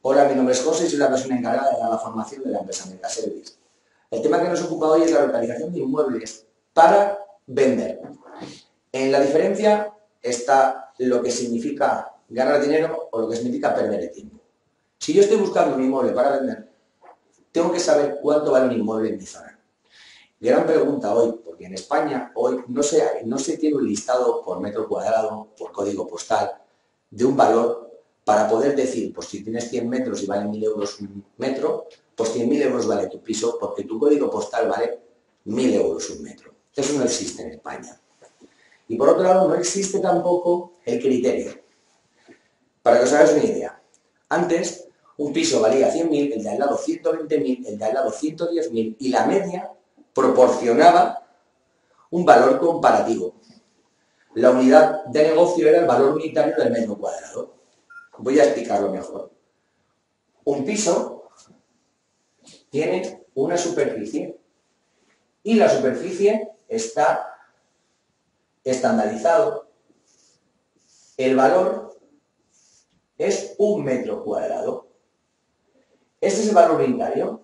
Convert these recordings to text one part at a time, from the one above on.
Hola, mi nombre es José y soy la persona encargada de dar la formación de la empresa Mercaservice. El tema que nos ocupa hoy es la localización de inmuebles para vender. En la diferencia está lo que significa ganar dinero o lo que significa perder el tiempo. Si yo estoy buscando un inmueble para vender, tengo que saber cuánto vale un inmueble en mi zona. Gran pregunta hoy, porque en España hoy no se tiene un listado por metro cuadrado, por código postal, de un valor para poder decir, pues si tienes 100 metros y vale 1.000 euros un metro, pues 100.000 euros vale tu piso porque tu código postal vale 1.000 euros un metro. Eso no existe en España. Y por otro lado, no existe tampoco el criterio. Para que os hagáis una idea, antes un piso valía 100.000, el de al lado 120.000, el de al lado 110.000 y la media proporcionaba un valor comparativo. La unidad de negocio era el valor unitario del metro cuadrado. Voy a explicarlo mejor. Un piso tiene una superficie y la superficie está estandarizado. El valor es un metro cuadrado. Este es el valor unitario.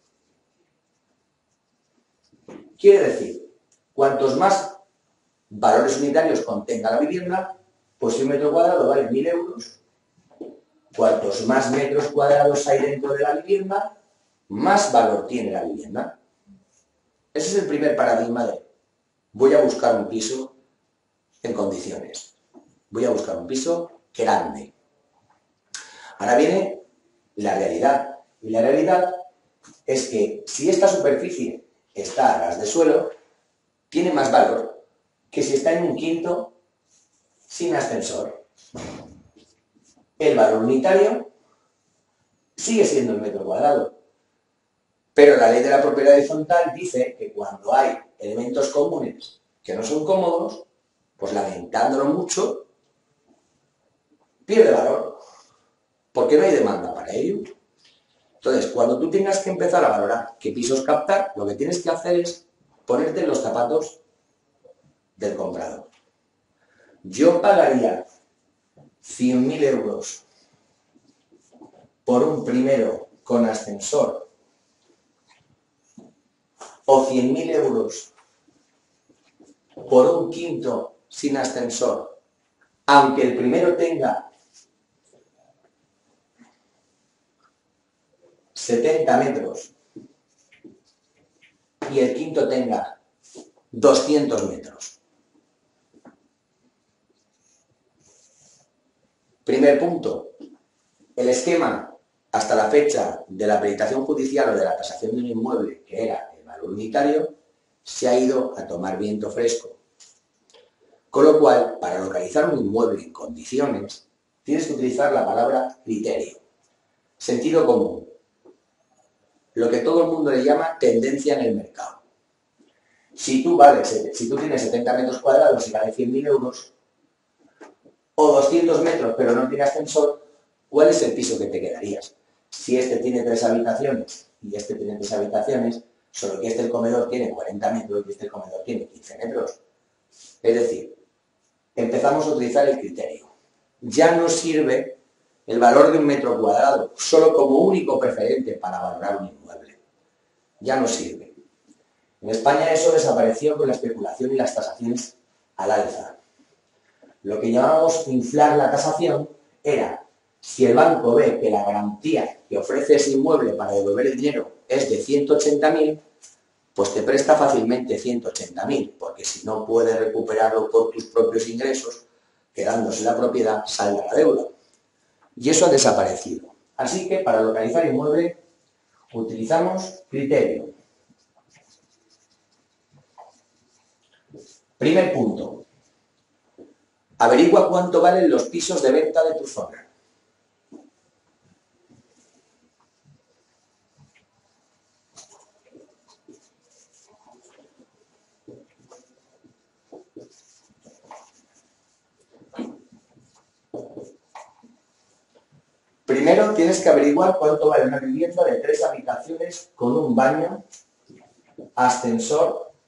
Quiere decir, cuantos más valores unitarios contenga la vivienda, pues si un metro cuadrado vale 1.000 euros, cuantos más metros cuadrados hay dentro de la vivienda, más valor tiene la vivienda. Ese es el primer paradigma de voy a buscar un piso en condiciones. Voy a buscar un piso grande. Ahora viene la realidad. Y la realidad es que si esta superficie está a ras de suelo, tiene más valor que si está en un quinto sin ascensor. El valor unitario sigue siendo el metro cuadrado. Pero la ley de la propiedad horizontal dice que cuando hay elementos comunes que no son cómodos, pues lamentándolo mucho, pierde valor. Porque no hay demanda para ello. Entonces, cuando tú tengas que empezar a valorar qué pisos captar, lo que tienes que hacer es ponerte en los zapatos del comprador. Yo pagaría 100.000 euros por un primero con ascensor o 100.000 euros por un quinto sin ascensor, aunque el primero tenga 70 metros y el quinto tenga 200 metros. Primer punto, el esquema hasta la fecha de la peritación judicial o de la tasación de un inmueble, que era el valor unitario, se ha ido a tomar viento fresco. Con lo cual, para localizar un inmueble en condiciones, tienes que utilizar la palabra criterio. Sentido común. Lo que todo el mundo le llama tendencia en el mercado. Si tú tienes 70 metros cuadrados y vale 100.000 euros, o 200 metros pero no tiene ascensor, ¿cuál es el piso que te quedarías? Si este tiene 3 habitaciones y este tiene 3 habitaciones, solo que el comedor tiene 40 metros y el comedor tiene 15 metros. Es decir, empezamos a utilizar el criterio. Ya no sirve el valor de un metro cuadrado solo como único preferente para valorar un inmueble. Ya no sirve. En España eso desapareció con la especulación y las tasaciones al alza. Lo que llamamos inflar la tasación era, si el banco ve que la garantía que ofrece ese inmueble para devolver el dinero es de 180.000, pues te presta fácilmente 180.000, porque si no puedes recuperarlo por tus propios ingresos, quedándose la propiedad, salda la deuda. Y eso ha desaparecido. Así que para localizar inmueble utilizamos criterio. Primer punto. Averigua cuánto valen los pisos de venta de tu zona. Primero tienes que averiguar cuánto vale una vivienda de 3 habitaciones con un baño, ascensor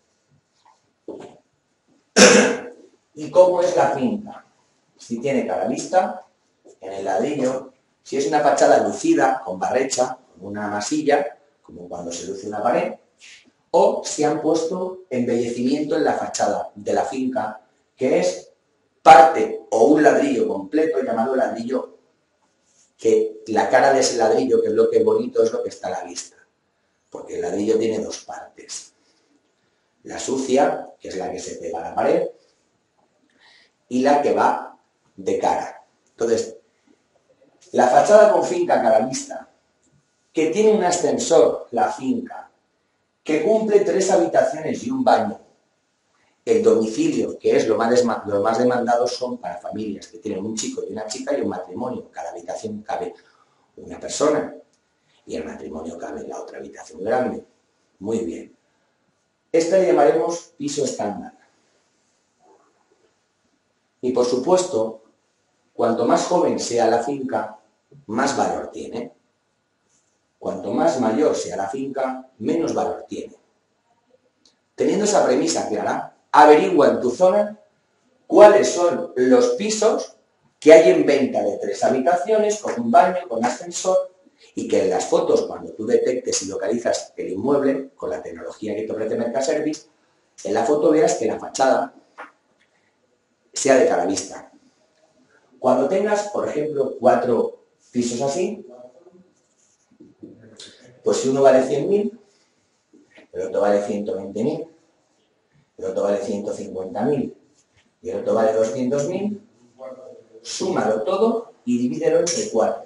y cómo es la finca. Si tiene cara vista, en el ladrillo, Si es una fachada lucida, con barrecha, con una masilla, como cuando se luce una pared, o si han puesto embellecimiento en la fachada de la finca, que es parte o un ladrillo completo llamado ladrillo, que la cara de ese ladrillo, que es lo que es bonito, es lo que está a la vista, porque el ladrillo tiene dos partes. La sucia, que es la que se pega a la pared, y la que va de cara. Entonces, la fachada con finca cara vista, que tiene un ascensor, la finca, que cumple 3 habitaciones y un baño. El domicilio, que es lo más demandado, son para familias que tienen un chico y una chica y un matrimonio. Cada habitación cabe una persona y el matrimonio cabe en la otra habitación grande. Muy bien. Este le llamaremos piso estándar. Y por supuesto, cuanto más joven sea la finca, más valor tiene. Cuanto más mayor sea la finca, menos valor tiene. Teniendo esa premisa clara, averigua en tu zona cuáles son los pisos que hay en venta de 3 habitaciones, con un baño, con ascensor, y que en las fotos, cuando tú detectes y localizas el inmueble, con la tecnología que te ofrece Mercaservice, en la foto veas que la fachada sea de cara vista. Cuando tengas, por ejemplo, 4 pisos así, pues si uno vale 100.000, el otro vale 120.000, el otro vale 150.000 y el otro vale 200.000, súmalo todo y divídelo entre 4.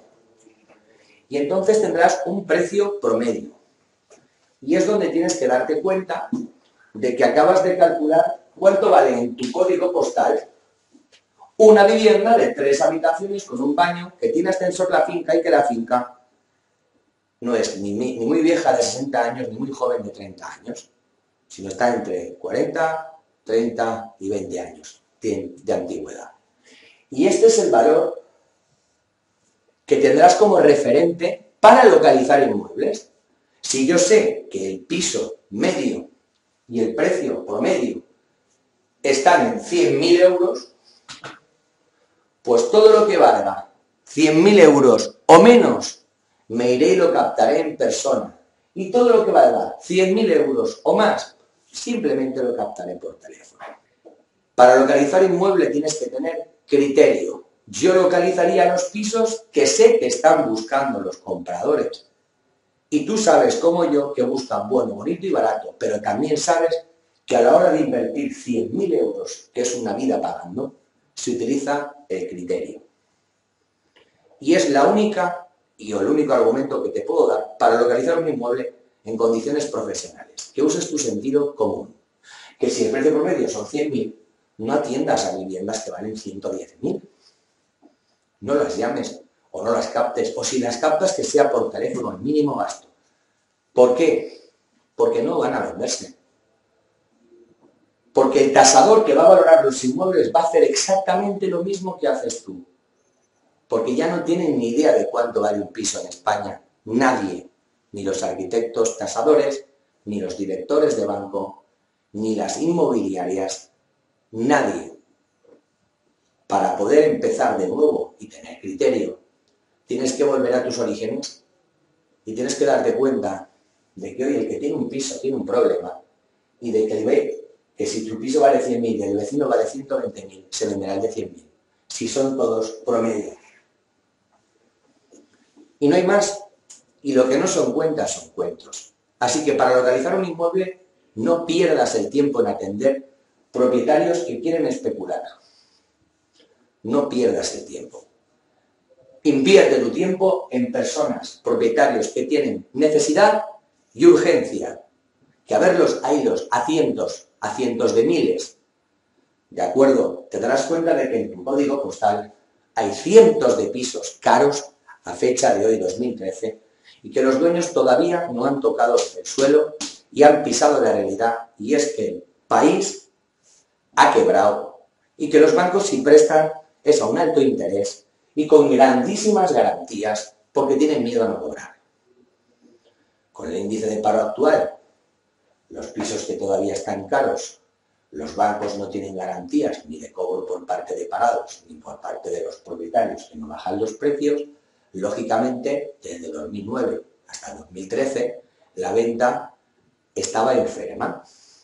Y entonces tendrás un precio promedio. Y es donde tienes que darte cuenta de que acabas de calcular cuánto vale en tu código postal una vivienda de 3 habitaciones con un baño, que tiene ascensor la finca y que la finca no es ni muy vieja de 60 años ni muy joven de 30 años, sino está entre 40, 30 y 20 años de antigüedad. Y este es el valor que tendrás como referente para localizar inmuebles. Si yo sé que el piso medio y el precio promedio están en 100.000 euros, pues todo lo que valga 100.000 euros o menos, me iré y lo captaré en persona. Y todo lo que valga 100.000 euros o más, simplemente lo captaré por teléfono. Para localizar inmueble tienes que tener criterio. Yo localizaría los pisos que sé que están buscando los compradores. Y tú sabes, como yo, que buscan bueno, bonito y barato, pero también sabes que a la hora de invertir 100.000 euros, que es una vida pagando, se utiliza el criterio. Y es la única y el único argumento que te puedo dar para localizar un inmueble en condiciones profesionales. Que uses tu sentido común. Que si el precio promedio son 100.000, no atiendas a viviendas que valen 110.000. No las llames o no las captes, o si las captas que sea por teléfono, el mínimo gasto. ¿Por qué? Porque no van a venderse. Porque el tasador que va a valorar los inmuebles va a hacer exactamente lo mismo que haces tú. Porque ya no tienen ni idea de cuánto vale un piso en España. Nadie. Ni los arquitectos tasadores, ni los directores de banco, ni las inmobiliarias. Nadie. Para poder empezar de nuevo y tener criterio, tienes que volver a tus orígenes y tienes que darte cuenta de que hoy el que tiene un piso tiene un problema y de que ve que si tu piso vale 100.000 y el vecino vale 120.000, se venderá el de 100.000, si son todos promedio. Y no hay más, y lo que no son cuentas son cuentos. Así que para localizar un inmueble, no pierdas el tiempo en atender propietarios que quieren especular. No pierdas el tiempo. Invierte tu tiempo en personas, propietarios que tienen necesidad y urgencia, que a verlos a hilos, a cientos de miles, ¿de acuerdo? Te darás cuenta de que en tu código postal hay cientos de pisos caros a fecha de hoy, 2013, y que los dueños todavía no han tocado el suelo y han pisado la realidad, y es que el país ha quebrado y que los bancos si prestan es a un alto interés y con grandísimas garantías porque tienen miedo a no cobrar. Con el índice de paro actual, los pisos que todavía están caros, los bancos no tienen garantías ni de cobro por parte de parados ni por parte de los propietarios que no bajan los precios, Lógicamente, desde 2009 hasta 2013, la venta estaba enferma.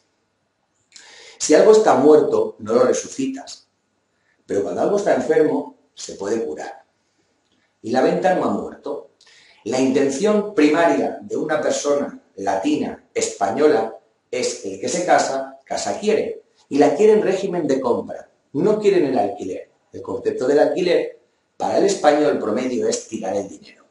Si algo está muerto, no lo resucitas. Pero cuando algo está enfermo, se puede curar. Y la venta no ha muerto. La intención primaria de una persona latina, española, es el que se casa, casa quiere. Y la quiere en régimen de compra. No quieren el alquiler. El concepto del alquiler, para el español promedio, es tirar el dinero.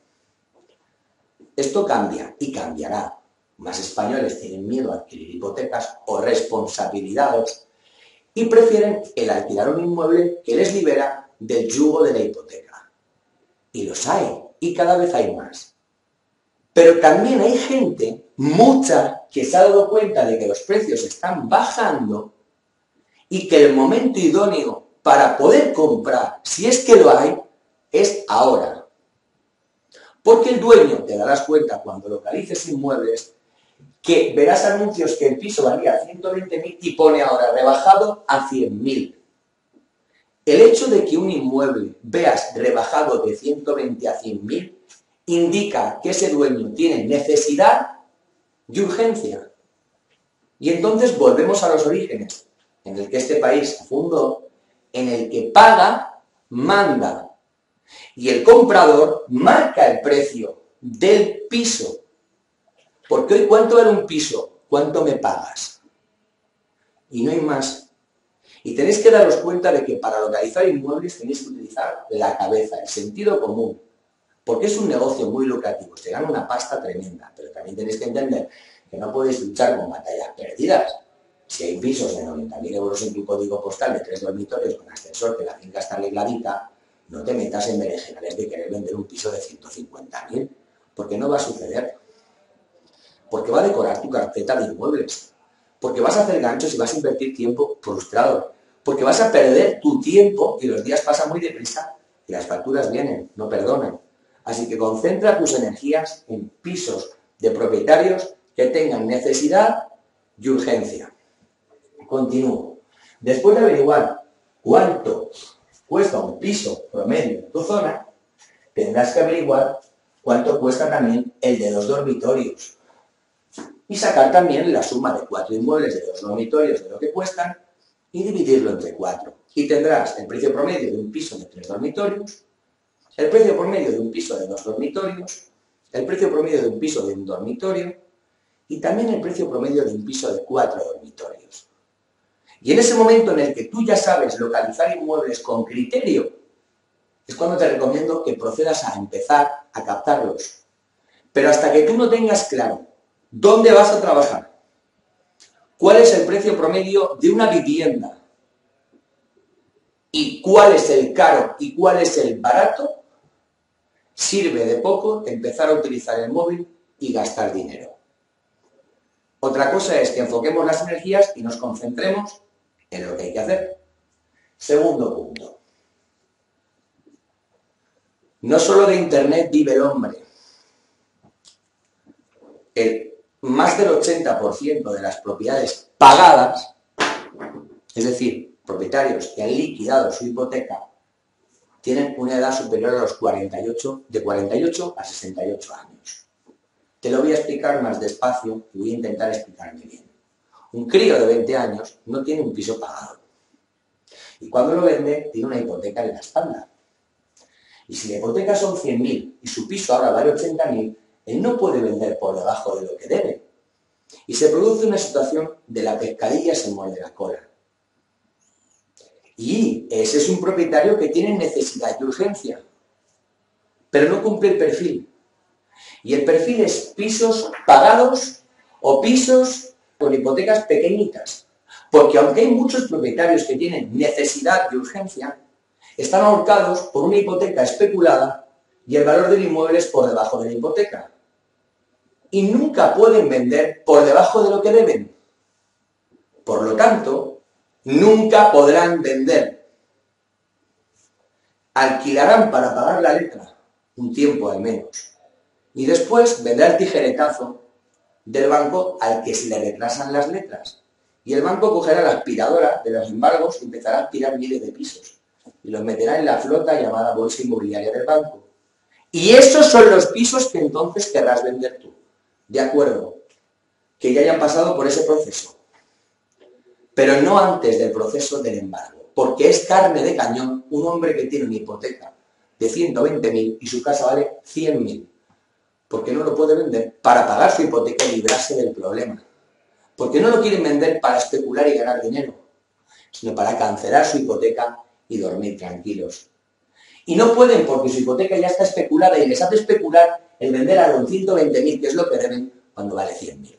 Esto cambia y cambiará. Más españoles tienen miedo a adquirir hipotecas o responsabilidades y prefieren el alquilar un inmueble que les libera del yugo de la hipoteca. Y los hay, y cada vez hay más. Pero también hay gente, mucha, que se ha dado cuenta de que los precios están bajando y que el momento idóneo para poder comprar, si es que lo hay, es ahora. Porque el dueño, te darás cuenta cuando localices inmuebles, que verás anuncios que el piso valía 120.000 y pone ahora rebajado a 100.000. El hecho de que un inmueble veas rebajado de 120 a 100.000 indica que ese dueño tiene necesidad y urgencia. Y entonces volvemos a los orígenes, en el que este país se fundó, en el que paga, manda. Y el comprador marca el precio del piso. Porque hoy, ¿cuánto vale un piso? ¿Cuánto me pagas? Y no hay más. Y tenéis que daros cuenta de que para localizar inmuebles tenéis que utilizar la cabeza, el sentido común. Porque es un negocio muy lucrativo, se gana una pasta tremenda. Pero también tenéis que entender que no podéis luchar con batallas perdidas. Si hay pisos de 90.000 euros en tu código postal de 3 dormitorios con ascensor, que la finca está arregladita, no te metas en berenjenales de querer vender un piso de 150.000, porque no va a suceder. Porque va a decorar tu carpeta de inmuebles, porque vas a hacer ganchos y vas a invertir tiempo frustrado, porque vas a perder tu tiempo y los días pasan muy deprisa y las facturas vienen, no perdonan. Así que concentra tus energías en pisos de propietarios que tengan necesidad y urgencia. Continúo. Después de averiguar cuánto cuesta un piso promedio en tu zona, tendrás que averiguar cuánto cuesta también el de 2 dormitorios. Y sacar también la suma de 4 inmuebles de 2 dormitorios de lo que cuestan y dividirlo entre 4. Y tendrás el precio promedio de un piso de 3 dormitorios, el precio promedio de un piso de 2 dormitorios, el precio promedio de un piso de 1 dormitorio y también el precio promedio de un piso de 4 dormitorios. Y en ese momento en el que tú ya sabes localizar inmuebles con criterio, es cuando te recomiendo que procedas a empezar a captarlos. Pero hasta que tú no tengas claro dónde vas a trabajar, cuál es el precio promedio de una vivienda y cuál es el caro y cuál es el barato, sirve de poco empezar a utilizar el móvil y gastar dinero. Otra cosa es que enfoquemos las energías y nos concentremos en lo que hay que hacer. Segundo punto. No solo de Internet vive el hombre. Más del 80% de las propiedades pagadas, es decir, propietarios que han liquidado su hipoteca, tienen una edad superior a los 48, de 48 a 68 años. Te lo voy a explicar más despacio y voy a intentar explicarme bien. Un crío de 20 años no tiene un piso pagado. Y cuando lo vende, tiene una hipoteca en la espalda. Y si la hipoteca son 100.000 y su piso ahora vale 80.000, él no puede vender por debajo de lo que debe. Y se produce una situación de la pescadilla se muerde la cola. Y ese es un propietario que tiene necesidad y urgencia, pero no cumple el perfil. Y el perfil es pisos pagados o pisos con hipotecas pequeñitas. Porque aunque hay muchos propietarios que tienen necesidad y urgencia, están ahorcados por una hipoteca especulada y el valor del inmueble es por debajo de la hipoteca. Y nunca pueden vender por debajo de lo que deben. Por lo tanto, nunca podrán vender. Alquilarán para pagar la letra, un tiempo al menos. Y después vendrá el tijeretazo del banco al que se le retrasan las letras. Y el banco cogerá la aspiradora de los embargos y empezará a aspirar miles de pisos. Y los meterá en la flota llamada bolsa inmobiliaria del banco. Y esos son los pisos que entonces querrás vender tú. De acuerdo, que ya hayan pasado por ese proceso. Pero no antes del proceso del embargo, porque es carne de cañón un hombre que tiene una hipoteca de 120.000 y su casa vale 100.000. Porque no lo puede vender para pagar su hipoteca y librarse del problema. Porque no lo quieren vender para especular y ganar dinero, sino para cancelar su hipoteca y dormir tranquilos. Y no pueden porque su hipoteca ya está especulada y les hace especular el vender a los 120.000, que es lo que deben cuando vale 100.000.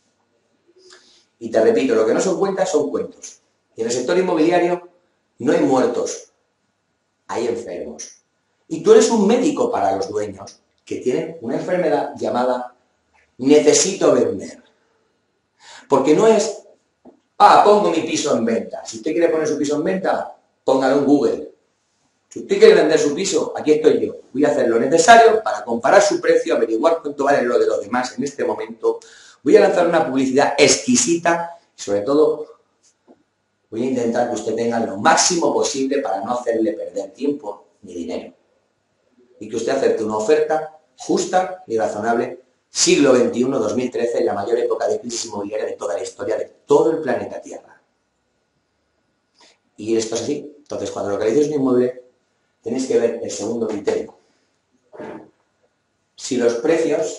Y te repito, lo que no son cuentas son cuentos. Y en el sector inmobiliario no hay muertos, hay enfermos. Y tú eres un médico para los dueños que tienen una enfermedad llamada necesito vender. Porque no es, pongo mi piso en venta. Si usted quiere poner su piso en venta, póngalo en Google. Si usted quiere vender su piso, aquí estoy yo. Voy a hacer lo necesario para comparar su precio, averiguar cuánto vale lo de los demás en este momento. Voy a lanzar una publicidad exquisita y sobre todo voy a intentar que usted tenga lo máximo posible para no hacerle perder tiempo ni dinero. Y que usted acepte una oferta justa y razonable, siglo XXI, 2013, la mayor época de crisis inmobiliaria de toda la historia de todo el planeta Tierra. Y esto es así. Entonces, cuando localices un inmueble, tenéis que ver el segundo criterio. Si los precios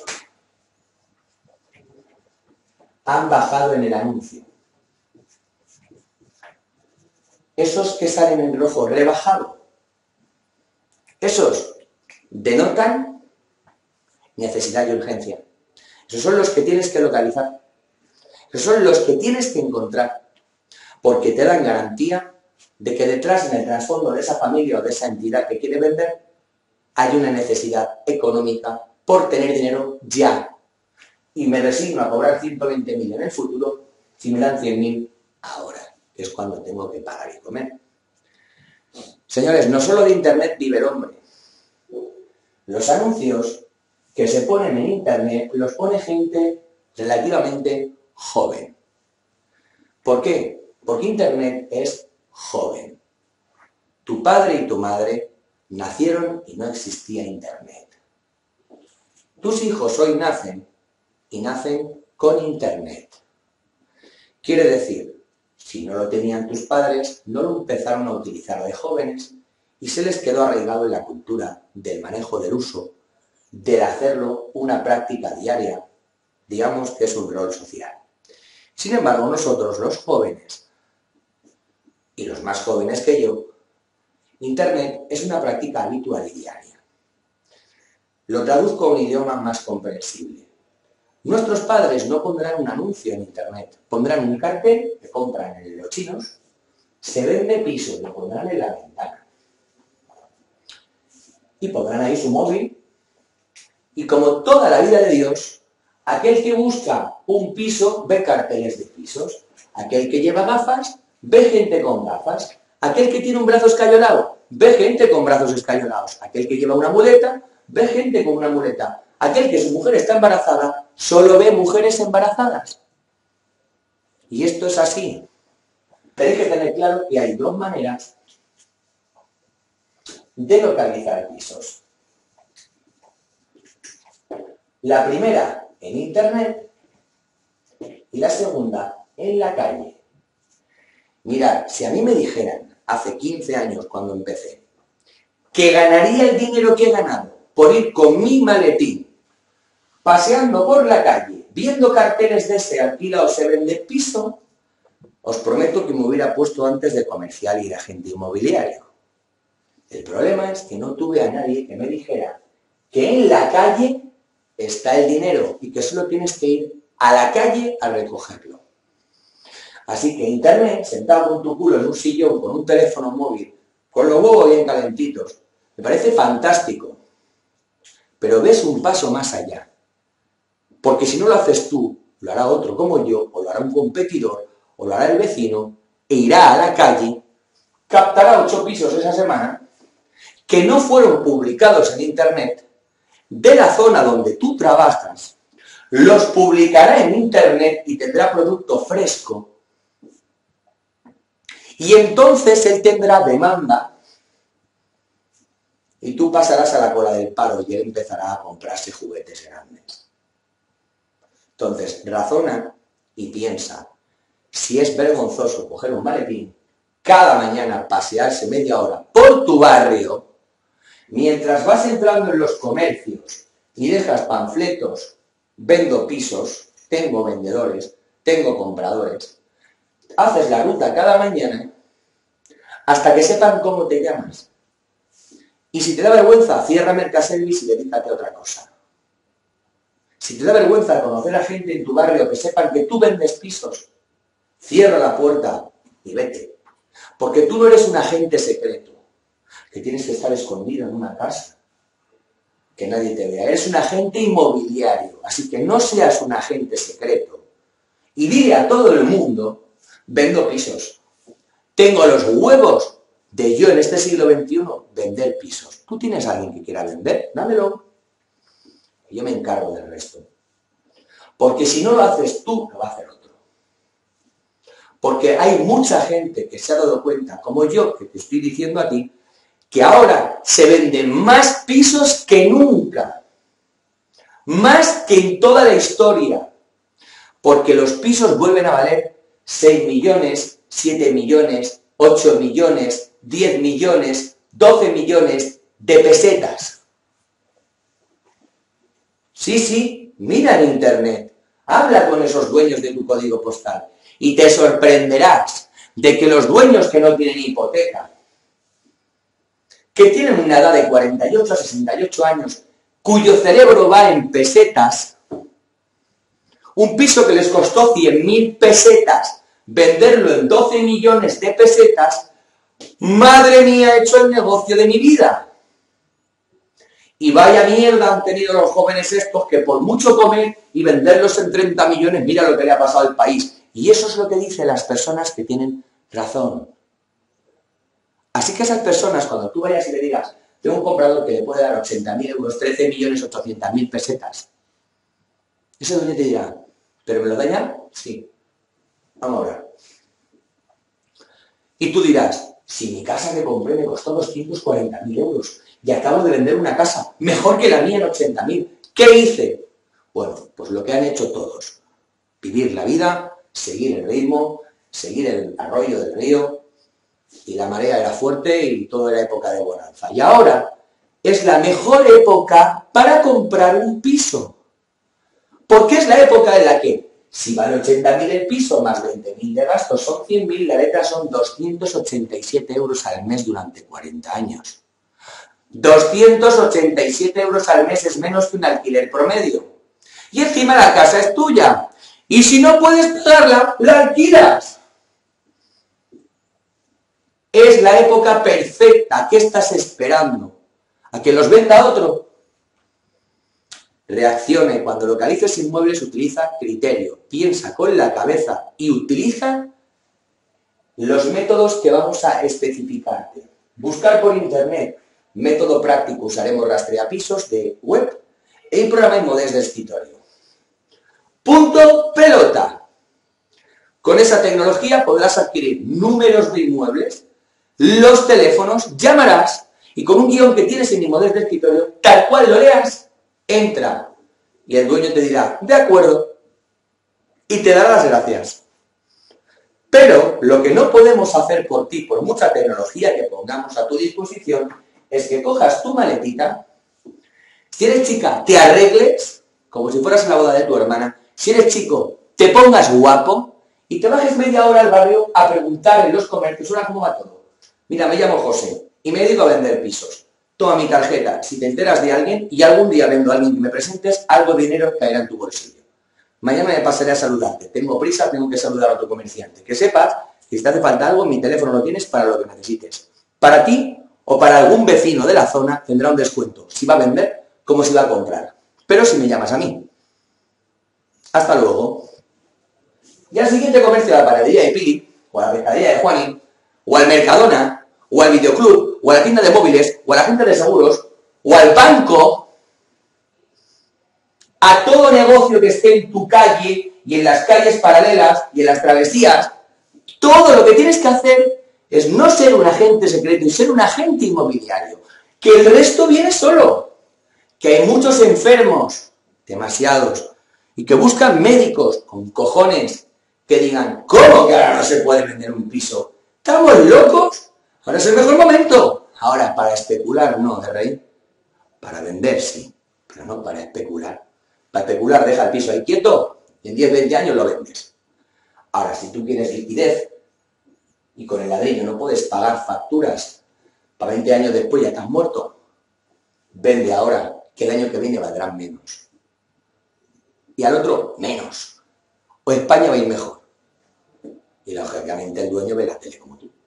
han bajado en el anuncio. Esos que salen en rojo rebajado, esos denotan necesidad y urgencia. Esos son los que tienes que localizar. Esos son los que tienes que encontrar. Porque te dan garantía de que detrás, en el trasfondo de esa familia o de esa entidad que quiere vender, hay una necesidad económica por tener dinero ya. Y me resigno a cobrar 120.000 en el futuro si me dan 100.000 ahora, que es cuando tengo que pagar y comer. Señores, no solo de Internet vive el hombre. Los anuncios que se ponen en Internet los pone gente relativamente joven. ¿Por qué? Porque Internet es joven. Tu padre y tu madre nacieron y no existía Internet. Tus hijos hoy nacen y nacen con Internet. Quiere decir, si no lo tenían tus padres, no lo empezaron a utilizar de jóvenes y se les quedó arraigado en la cultura del manejo del uso, del hacerlo una práctica diaria, digamos que es un rol social. Sin embargo, nosotros los jóvenes, y los más jóvenes que yo, Internet es una práctica habitual y diaria. Lo traduzco a un idioma más comprensible. Nuestros padres no pondrán un anuncio en Internet, pondrán un cartel que compran en los chinos, se vende piso, lo pondrán en la ventana. Y pondrán ahí su móvil, y como toda la vida de Dios, aquel que busca un piso ve carteles de pisos, aquel que lleva gafas ve gente con gafas, aquel que tiene un brazo escayolado ve gente con brazos escayolados, aquel que lleva una muleta ve gente con una muleta, aquel que su mujer está embarazada solo ve mujeres embarazadas. Y esto es así. Tenéis que tener claro que hay dos maneras de localizar pisos. La primera en Internet y la segunda en la calle. Mirad, si a mí me dijeran hace 15 años cuando empecé que ganaría el dinero que he ganado por ir con mi maletín paseando por la calle, viendo carteles de se alquila o se vende piso, os prometo que me hubiera puesto antes de comercial y de agente inmobiliario. El problema es que no tuve a nadie que me dijera que en la calle está el dinero y que solo tienes que ir a la calle a recogerlo. Así que Internet, sentado con tu culo en un sillón, con un teléfono móvil, con los huevos bien calentitos, me parece fantástico. Pero ves un paso más allá. Porque si no lo haces tú, lo hará otro como yo, o lo hará un competidor, o lo hará el vecino, e irá a la calle, captará 8 pisos esa semana, que no fueron publicados en Internet, de la zona donde tú trabajas, los publicará en Internet y tendrá producto fresco. Y entonces él tendrá demanda Y tú pasarás a la cola del paro y él empezará a comprarse juguetes grandes. Entonces, razona y piensa. Si es vergonzoso coger un maletín, cada mañana pasearse media hora por tu barrio, mientras vas entrando en los comercios y dejas panfletos, vendo pisos, tengo vendedores, tengo compradores, haces la ruta cada mañana hasta que sepan cómo te llamas. Y si te da vergüenza, cierra Mercaservice y dedícate a otra cosa. Si te da vergüenza conocer a gente en tu barrio que sepan que tú vendes pisos, cierra la puerta y vete. Porque tú no eres un agente secreto, que tienes que estar escondido en una casa, que nadie te vea. Eres un agente inmobiliario, así que no seas un agente secreto. Y dile a todo el mundo, vendo pisos. Tengo los huevos de yo en este siglo XXI vender pisos. ¿Tú tienes a alguien que quiera vender? Dámelo. Yo me encargo del resto. Porque si no lo haces tú, lo va a hacer otro. Porque hay mucha gente que se ha dado cuenta, como yo, que te estoy diciendo a ti, que ahora se venden más pisos que nunca. Más que en toda la historia. Porque los pisos vuelven a valer 6 millones, 7 millones, 8 millones, 10 millones, 12 millones de pesetas. Sí, mira en internet, habla con esos dueños de tu código postal y te sorprenderás de que los dueños que no tienen hipoteca, que tienen una edad de 48 a 68 años, cuyo cerebro va en pesetas, un piso que les costó 100.000 pesetas, venderlo en 12 millones de pesetas, madre mía, he hecho el negocio de mi vida. Y vaya mierda han tenido los jóvenes estos que por mucho comer y venderlos en 30 millones, mira lo que le ha pasado al país. Y eso es lo que dicen las personas que tienen razón. Así que esas personas, cuando tú vayas y le digas, tengo un comprador que le puede dar 80.000 euros, 13.800.000 pesetas, ese dueño te dirá, ¿pero me lo da ya? Sí. Vamos a ver. Y tú dirás, si mi casa que compré me costó 240.000 euros y acabo de vender una casa mejor que la mía en 80.000, ¿qué hice? Bueno, pues lo que han hecho todos. Vivir la vida, seguir el ritmo, seguir el arroyo del río, y la marea era fuerte y todo era época de bonanza. Y ahora es la mejor época para comprar un piso. Porque es la época en la que, si vale 80.000 el piso más 20.000 de gastos, son 100.000, la letra son 287 euros al mes durante 40 años. 287 euros al mes es menos que un alquiler promedio. Y encima la casa es tuya. Y si no puedes pagarla, la alquilas. Es la época perfecta. ¿Qué estás esperando? ¿A que los venda otro? Reaccione. Cuando localices inmuebles, utiliza criterio. Piensa con la cabeza y utiliza los métodos que vamos a especificarte. Buscar por internet. Método práctico, usaremos rastreapisos de web y programa Inmodex de escritorio. Punto pelota. Con esa tecnología podrás adquirir números de inmuebles, los teléfonos, llamarás y con un guión que tienes en Inmodex de escritorio, tal cual lo leas, entra y el dueño te dirá, de acuerdo, y te dará las gracias. Pero lo que no podemos hacer por ti, por mucha tecnología que pongamos a tu disposición, es que cojas tu maletita, si eres chica, te arregles, como si fueras a la boda de tu hermana, si eres chico, te pongas guapo y te bajes media hora al barrio a preguntar en los comercios, hola, ¿cómo va todo? Mira, me llamo José y me dedico a vender pisos. Toma mi tarjeta, si te enteras de alguien y algún día vendo a alguien que me presentes, algo de dinero caerá en tu bolsillo. Mañana me pasaré a saludarte, tengo prisa, tengo que saludar a otro comerciante. Que sepas que si te hace falta algo, mi teléfono lo tienes para lo que necesites. Para ti o para algún vecino de la zona tendrá un descuento, si va a vender como si va a comprar. Pero si me llamas a mí. Hasta luego. Y al siguiente comercio, a la panadería de Pili, o a la pescadería de Juani, o al Mercadona, o al videoclub, o a la tienda de móviles, o a la agente de seguros, o al banco, a todo negocio que esté en tu calle y en las calles paralelas y en las travesías, todo lo que tienes que hacer es no ser un agente secreto y ser un agente inmobiliario. que el resto viene solo, que hay muchos enfermos, demasiados, y que buscan médicos con cojones que digan, ¿cómo que ahora no se puede vender un piso? ¿Estamos locos? Ahora es el mejor momento. Ahora, para especular, no, de rey. Para vender, sí, pero no para especular. Para especular, deja el piso ahí quieto, y en 10, 20 años lo vendes. Ahora, si tú quieres liquidez y con el ladrillo no puedes pagar facturas, para 20 años después ya estás muerto, vende ahora, que el año que viene valdrán menos. Y al otro, menos. O España va a ir mejor. Y lógicamente el dueño ve la tele como tú.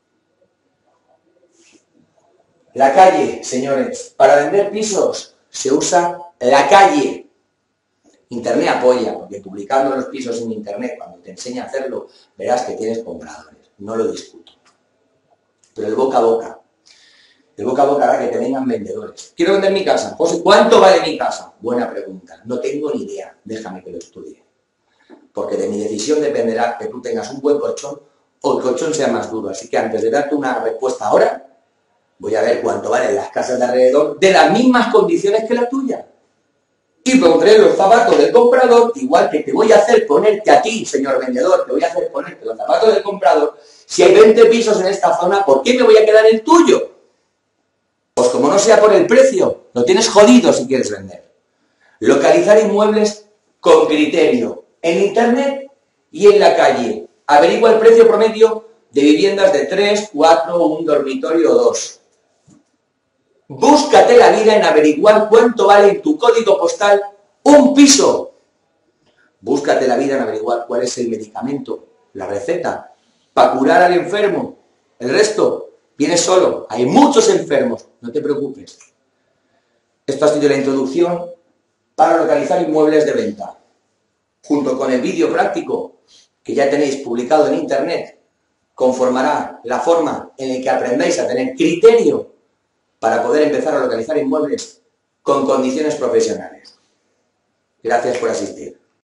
La calle, señores, para vender pisos se usa la calle. Internet apoya, porque publicando los pisos en Internet, cuando te enseña a hacerlo, verás que tienes compradores. No lo discuto. Pero el boca a boca hará que te vengan vendedores. Quiero vender mi casa. José, ¿cuánto vale mi casa? Buena pregunta. No tengo ni idea. Déjame que lo estudie. Porque de mi decisión dependerá que tú tengas un buen colchón o el colchón sea más duro. Así que antes de darte una respuesta ahora, voy a ver cuánto valen las casas de alrededor de las mismas condiciones que la tuya. Y pondré los zapatos del comprador, igual que te voy a hacer ponerte a ti, señor vendedor, te voy a hacer ponerte los zapatos del comprador. Si hay 20 pisos en esta zona, ¿por qué me voy a quedar el tuyo? Pues como no sea por el precio, lo tienes jodido si quieres vender. Localizar inmuebles con criterio, en Internet y en la calle. Averigua el precio promedio de viviendas de 3, 4, un dormitorio o 2. Búscate la vida en averiguar cuánto vale en tu código postal un piso. Búscate la vida en averiguar cuál es el medicamento, la receta, para curar al enfermo. El resto viene solo. Hay muchos enfermos, no te preocupes. Esto ha sido la introducción para localizar inmuebles de venta. Junto con el vídeo práctico que ya tenéis publicado en Internet, conformará la forma en la que aprendáis a tener criterio para poder empezar a localizar inmuebles con condiciones profesionales. Gracias por asistir.